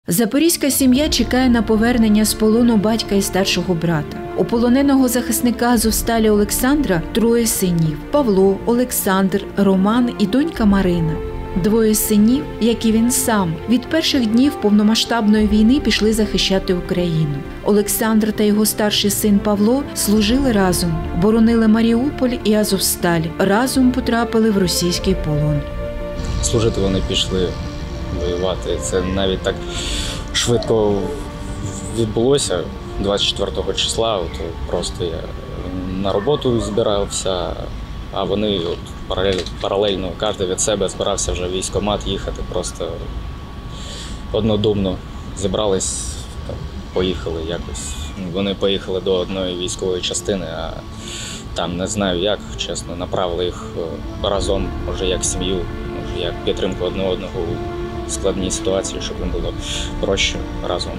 Запорізька сім'я чекає на повернення з полону батька і старшого брата. У полоненого захисника Азовсталі Олександра 3 синів – Павло, Олександр, Роман і донька Марина. 2 синів, як і він сам, від перших днів повномасштабної війни пішли захищати Україну. Олександр та його старший син Павло служили разом, боронили Маріуполь і Азовсталь, разом потрапили в російський полон. Служити вони пішли воювати. Це навіть так швидко відбулося 24 числа. От просто я на роботу збирався, а вони паралельно кожен від себе збирався вже в військкомат їхати. Просто однодумно зібрались, поїхали якось. Вони поїхали до одної військової частини, а там не знаю як, чесно, направили їх разом, може як сім'ю, може як підтримку одне одного у складній ситуації, щоб їм було проще разом.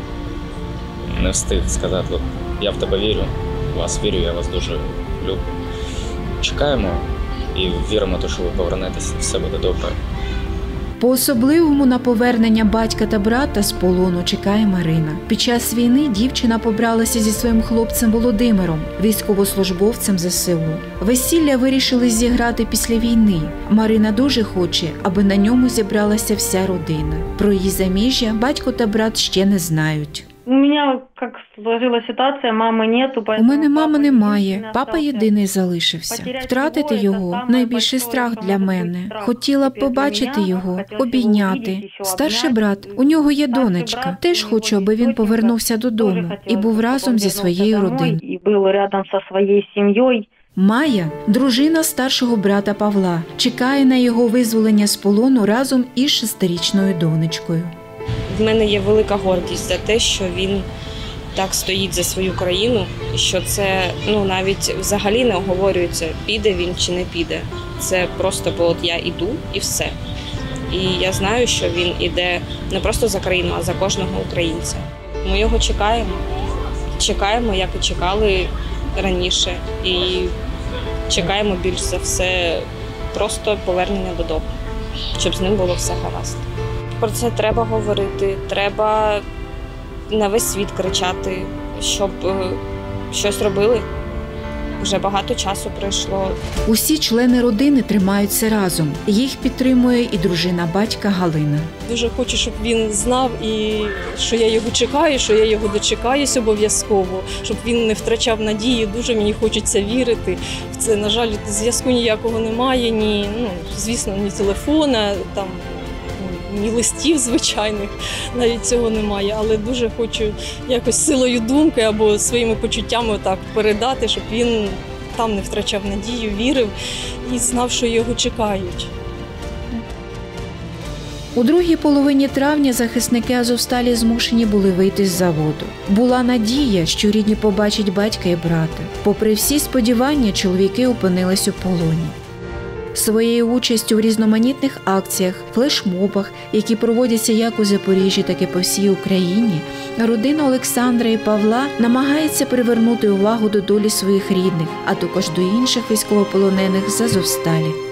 Не встиг сказати, я в тебе вірю, в вас вірю, я вас дуже люблю. Чекаємо і віримо, що ви повернетеся, все буде добре. По-особливому на повернення батька та брата з полону чекає Марина. Під час війни дівчина побралася зі своїм хлопцем Володимиром, військовослужбовцем ЗСУ. Весілля вирішили зіграти після війни. Марина дуже хоче, аби на ньому зібралася вся родина. Про її заміжжя батько та брат ще не знають. У мене, як сложилася ситуація, мами нету. У мене мами немає, папа єдиний залишився. Втратити його – найбільший страх для мене. Хотіла б побачити його, обійняти. Старший брат, у нього є донечка. Теж хочу, аби він повернувся додому і був разом зі своєю родиною. І був рядом зі своєю сім'єю. Майя, дружина старшого брата Павла, чекає на його визволення з полону разом із 6-річною донечкою. В мене є велика гордість за те, що він так стоїть за свою країну, що це навіть взагалі не оговорюється, піде він чи не піде. Це просто, бо от я іду і все. І я знаю, що він іде не просто за країну, а за кожного українця. Ми його чекаємо. Чекаємо, як і чекали раніше. І чекаємо більш за все просто повернення додому, щоб з ним було все гаразд. Про це треба говорити, треба на весь світ кричати, щоб щось робили. Вже багато часу пройшло. Усі члени родини тримаються разом. Їх підтримує і дружина батька Галина. Дуже хочу, щоб він знав, і що я його чекаю, що я його дочекаюсь обов'язково, щоб він не втрачав надії. Дуже мені хочеться вірити в це. На жаль, зв'язку ніякого немає, звісно, ні телефона, ні листів звичайних, навіть цього немає, але дуже хочу якось силою думки або своїми почуттями так передати, щоб він там не втрачав надію, вірив і знав, що його чекають. У другій половині травня захисники Азовсталі змушені були вийти з заводу. Була надія, що рідні побачать батька і брата. Попри всі сподівання, чоловіки опинились у полоні. Своєю участю в різноманітних акціях, флешмобах, які проводяться як у Запоріжжі, так і по всій Україні, родина Олександра і Павла намагається привернути увагу до долі своїх рідних, а також до інших військовополонених з Азовсталі.